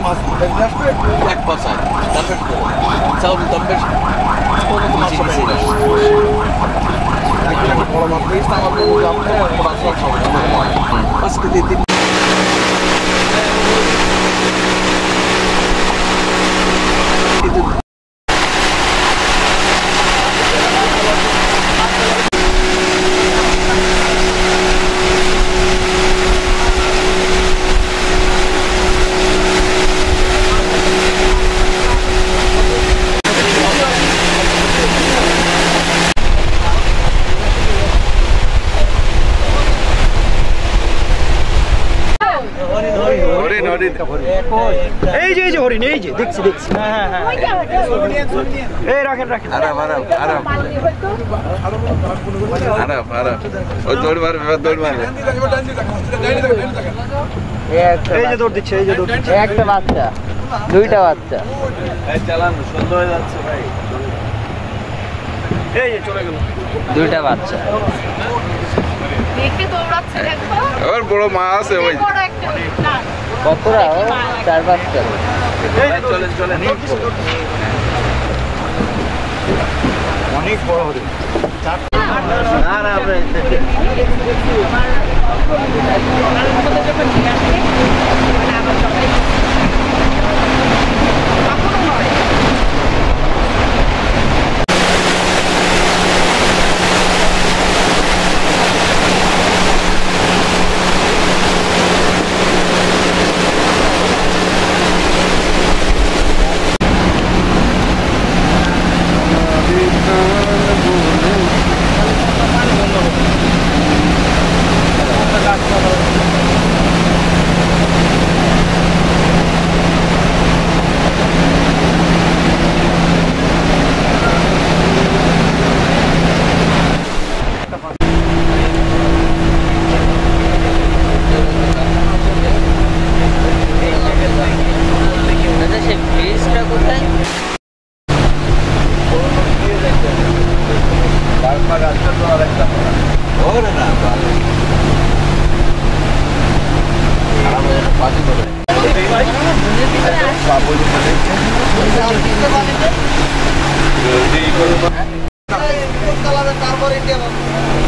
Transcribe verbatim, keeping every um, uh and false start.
মাছ আসবে এক পাশায় দাম বেশ চাউল দাম বেশ বড় মাছ পেয়েছি আমার পাঁচ কেজি তিন এই যে এই যে হরিণ এই যে দেখছি দেখছি হ্যাঁ হ্যাঁ এই রাখেন রাখেন আরাম আরাম আরাম আরাম আরাম ওই দৌড় মারবে দৌড় মারবে এই যে দৌড় দিচ্ছে এই যে দৌড় দিচ্ছে একটা বাচ্চা দুইটা বাচ্চা এই চালান সুন্দর হয়ে যাচ্ছে ভাই এই যে চলে গেল দুইটা বাচ্চা দেখে দৌড়াচ্ছে দেখো ওর বড় মা আছে ওই বড় একটা না কতরা চার বাচ্চা এই যে চলেন চলেন অনেক বড় হরিণ না না আমরা যখন ঠিক আছে আবার সবাই তারপর ইন্ডিয়া